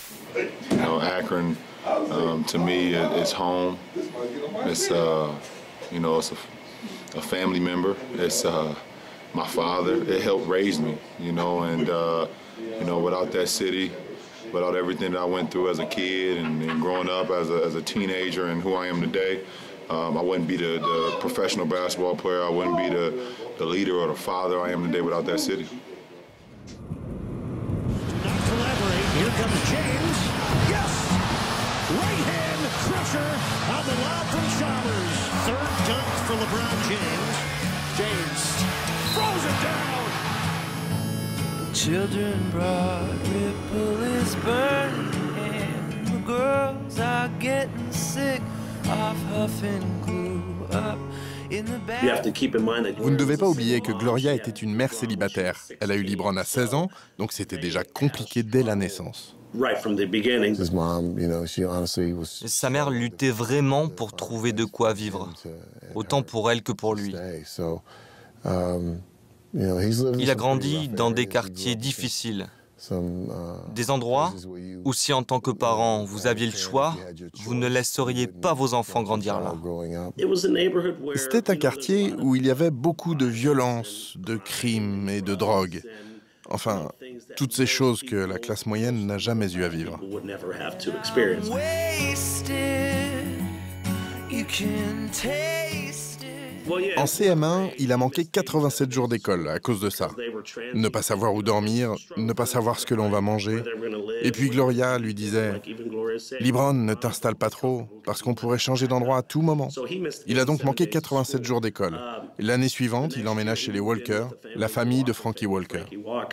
You know, Akron, to me, it's home. It's, you know, it's a family member. It's my father. It helped raise me, you know, and, you know, without that city, without everything that I went through as a kid and growing up as a teenager and who I am today, I wouldn't be the professional basketball player. I wouldn't be the leader or the father I am today without that city. Not collaborate. Here comes James. Yes! Right hand crusher on the lob from Chalmers. Third dunk for LeBron James. James throws it down. Children brought ripple is burning and the girls are getting sick of huffing glue up in the back. Vous ne devez pas oublier que Gloria était une mère célibataire. Elle a eu LeBron à 16 ans, donc c'était déjà compliqué dès la naissance. Sa mère luttait vraiment pour trouver de quoi vivre, autant pour elle que pour lui. Il a grandi dans des quartiers difficiles, des endroits où si en tant que parent vous aviez le choix, vous ne laisseriez pas vos enfants grandir là. C'était un quartier où il y avait beaucoup de violence, de crimes et de drogue. Enfin, toutes ces choses que la classe moyenne n'a jamais eu à vivre. En CM1, il a manqué 87 jours d'école à cause de ça. Ne pas savoir où dormir, ne pas savoir ce que l'on va manger. Et puis Gloria lui disait « LeBron, ne t'installe pas trop, parce qu'on pourrait changer d'endroit à tout moment. » Il a donc manqué 87 jours d'école. L'année suivante, il emménage chez les Walker, la famille de Frankie Walker.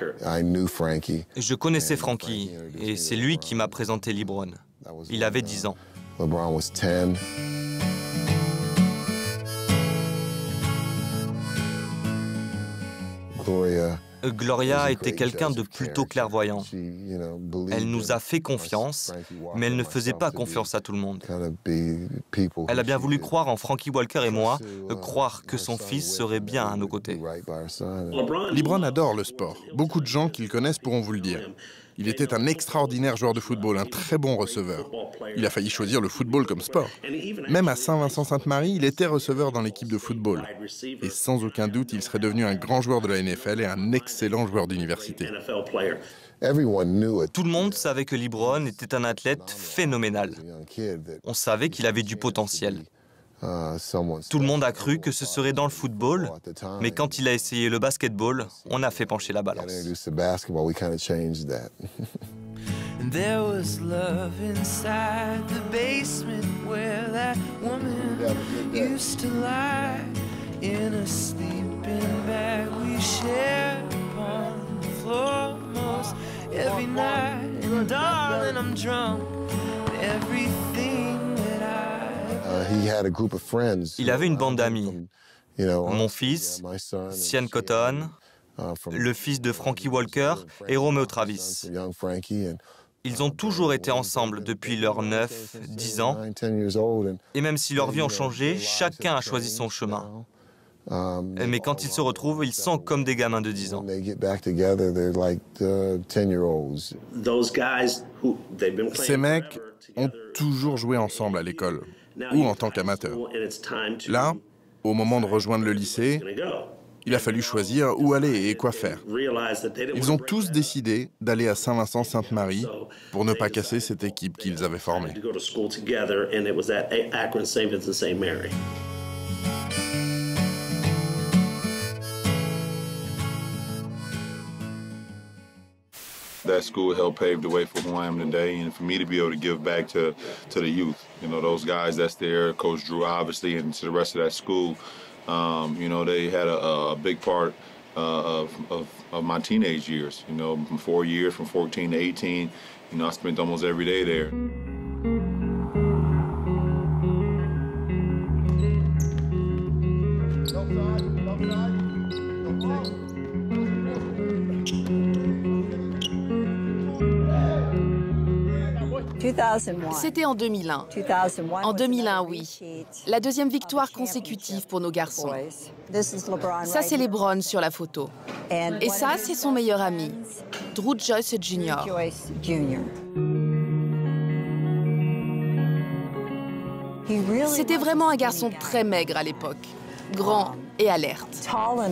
Je connaissais Frankie, et c'est lui qui m'a présenté LeBron. Il avait 10 ans. LeBron was 10. Gloria était quelqu'un de plutôt clairvoyant. Elle nous a fait confiance, mais elle ne faisait pas confiance à tout le monde. Elle a bien voulu croire en Frankie Walker et moi, croire que son fils serait bien à nos côtés. LeBron adore le sport. Beaucoup de gens qui le connaissent pourront vous le dire. Il était un extraordinaire joueur de football, un très bon receveur. Il a failli choisir le football comme sport. Même à Saint-Vincent-Sainte-Marie, il était receveur dans l'équipe de football. Et sans aucun doute, il serait devenu un grand joueur de la NFL et un excellent joueur d'université. Tout le monde savait que LeBron était un athlète phénoménal. On savait qu'il avait du potentiel. Tout le monde a cru que ce serait dans le football, mais quand il a essayé le basketball, on a fait pencher la balance. There was love inside the basement where that woman used to lie in a sleeping bag we shared upon the floor most every night. And darling, I'm drunk. Everything that Il avait une bande d'amis. Mon fils, Sian Cotton, le fils de Frankie Walker et Romeo Travis. Ils ont toujours été ensemble depuis leurs 9, 10 ans. Et même si leurs vies ont changé, chacun a choisi son chemin. Mais quand ils se retrouvent, ils sont comme des gamins de 10 ans. Ces mecs ont toujours joué ensemble à l'école, ou en tant qu'amateurs. Là, au moment de rejoindre le lycée, il a fallu choisir où aller et quoi faire. Ils ont tous décidé d'aller à Saint-Vincent-Sainte-Marie pour ne pas casser cette équipe qu'ils avaient formée. That school helped pave the way for who I am today, and for me to be able to give back to the youth. You know, those guys that's there, Coach Drew, obviously, and to the rest of that school. You know, they had a big part of my teenage years. You know, from 4 years, from 14 to 18. You know, I spent almost every day there. C'était en 2001. En 2001, oui. La deuxième victoire consécutive pour nos garçons. Ça, c'est LeBron sur la photo. Et ça, c'est son meilleur ami, Drew Joyce Jr. C'était vraiment un garçon très maigre à l'époque, grand et alerte.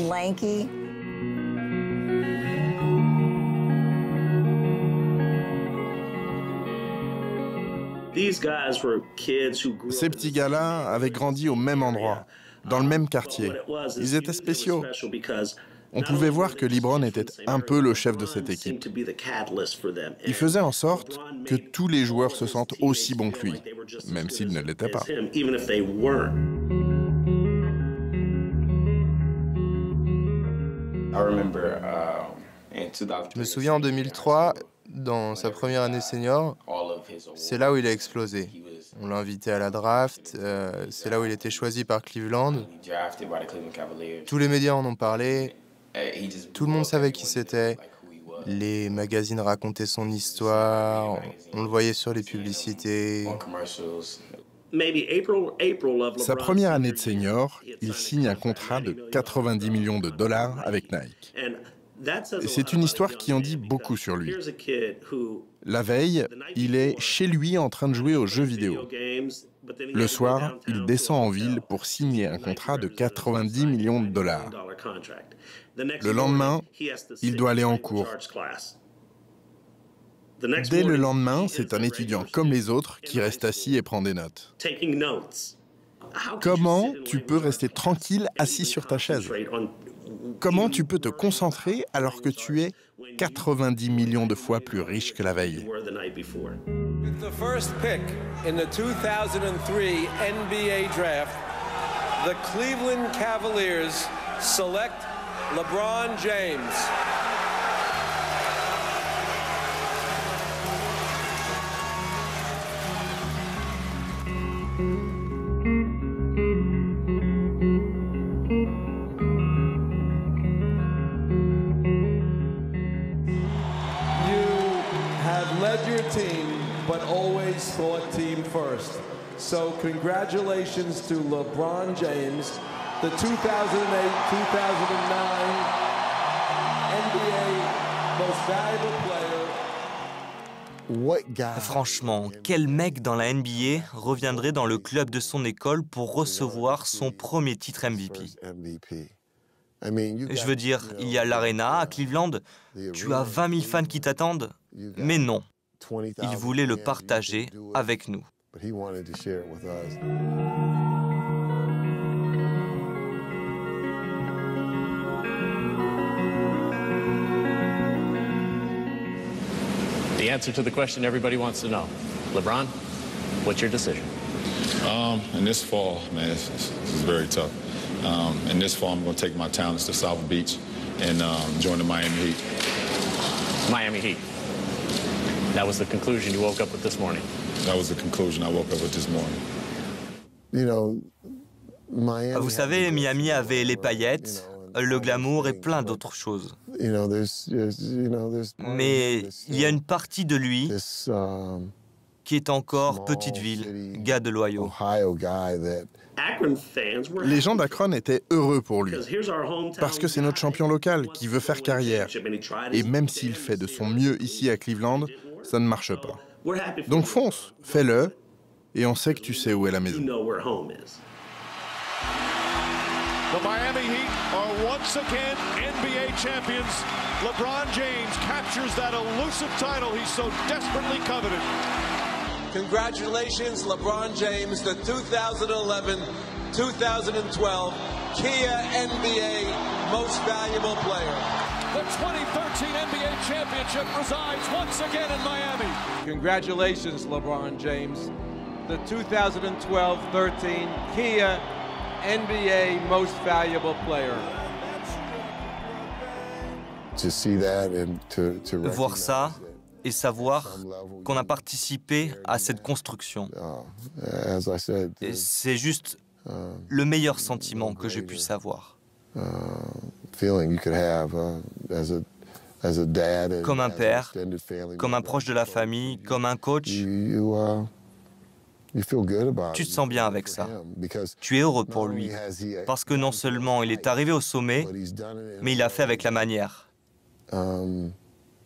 Ces petits gars-là avaient grandi au même endroit, dans le même quartier. Ils étaient spéciaux. On pouvait voir que LeBron était un peu le chef de cette équipe. Il faisait en sorte que tous les joueurs se sentent aussi bons que lui, même s'ils ne l'étaient pas. Je me souviens en 2003, dans sa première année senior, c'est là où il a explosé. On l'a invité à la draft, c'est là où il était choisi par Cleveland. Tous les médias en ont parlé, tout le monde savait qui c'était. Les magazines racontaient son histoire, on le voyait sur les publicités. Sa première année de senior, il signe un contrat de 90 millions de dollars avec Nike. Et c'est une histoire qui en dit beaucoup sur lui. La veille, il est chez lui en train de jouer aux jeux vidéo. Le soir, il descend en ville pour signer un contrat de 90 millions de dollars. Le lendemain, il doit aller en cours. Dès le lendemain, c'est un étudiant comme les autres qui reste assis et prend des notes. Comment tu peux rester tranquille assis sur ta chaise? Comment tu peux te concentrer alors que tu es 90 millions de fois plus riche que la veille? With the first pick in the 2003 NBA draft, the Cleveland Cavaliers select LeBron James. But always thought team first. So congratulations to LeBron James, the 2008-2009 NBA Most Valuable Player. Franchement, quel mec dans la NBA reviendrait dans le club de son école pour recevoir son premier titre MVP? Je veux dire, il y a l'Arena à Cleveland, tu as 20 000 fans qui t'attendent, mais non. Il voulait le partager avec nous. The answer to the question everybody wants to know. LeBron, what's your decision? In this fall, man, this is very tough. In this fall, I'm going to take my talents to South Beach and join the Miami Heat. Miami Heat. That was the conclusion you woke up with this morning. That was the conclusion I woke up with this morning. Vous savez, Miami avait les paillettes, le glamour et plein d'autres choses. Mais il y a une partie de lui qui est encore petite ville, gars de l'Ohio. Les gens d'Akron étaient heureux pour lui, parce que c'est notre champion local qui veut faire carrière. Et même s'il fait de son mieux ici à Cleveland, ça ne marche pas. Donc fonce, fais-le, et on sait que tu sais où est la maison. The Miami Heat are once again NBA champions. LeBron James captures that elusive title he so desperately coveted. Congratulations, LeBron James, the 2011-2012 Kia NBA Most Valuable Player. The 2013 NBA championship resides once again in Miami. Congratulations, LeBron James, the 2012-13 Kia NBA Most Valuable Player. Voir ça et savoir qu'on a participé à cette construction. Et c'est juste le meilleur sentiment que j'ai pu savoir. Comme un père, comme un proche de la famille, comme un coach, tu te sens bien avec ça. Tu es heureux pour lui, parce que non seulement il est arrivé au sommet, mais il l'a fait avec la manière.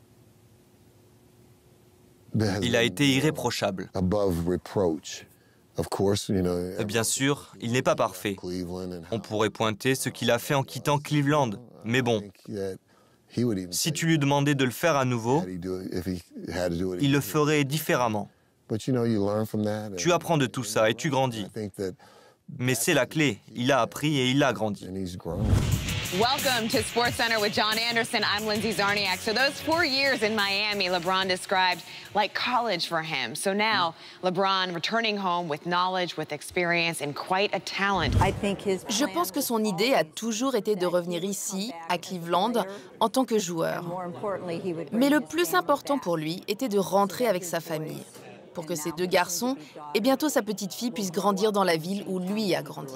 Il a été irréprochable. Bien sûr, il n'est pas parfait. On pourrait pointer ce qu'il a fait en quittant Cleveland. Mais bon, si tu lui demandais de le faire à nouveau, il le ferait différemment. Tu apprends de tout ça et tu grandis. Mais c'est la clé. Il a appris et il a grandi. Welcome to SportsCenter with John Anderson. I'm Lindsay Zarniak. So those 4 years in Miami, LeBron described like college for him. So now, LeBron returning home with knowledge, with experience, and quite a talent. Je pense que son idée a toujours été de revenir ici, à Cleveland, en tant que joueur. Mais le plus important pour lui était de rentrer avec sa famille, pour que ses 2 garçons et bientôt sa petite fille puissent grandir dans la ville où lui a grandi.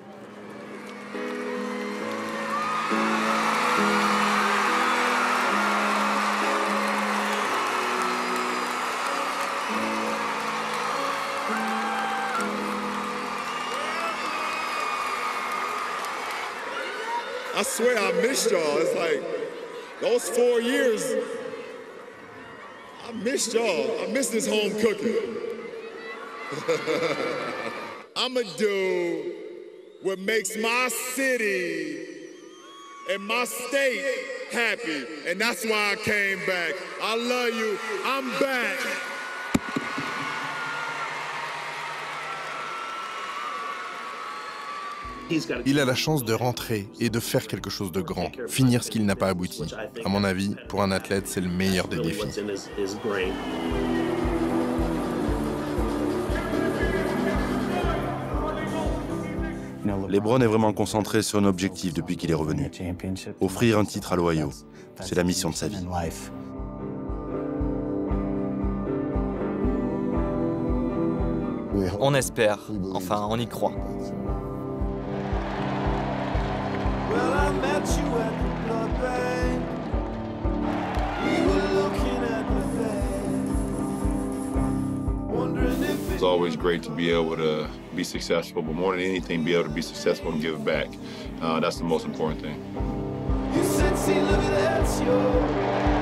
I swear I missed y'all. It's like those 4 years, I missed y'all. I missed this home cooking. I'ma do what makes my city and my state happy, and that's why I came back. I love you. I'm back. Il a la chance de rentrer et de faire quelque chose de grand, finir ce qu'il n'a pas abouti. À mon avis, pour un athlète, c'est le meilleur des défis. LeBron est vraiment concentré sur un objectif depuis qu'il est revenu. Offrir un titre à l'Ohio. C'est la mission de sa vie. On espère, enfin on y croit. It's always great to be able to be successful, but more than anything, be able to be successful and give it back. That's the most important thing.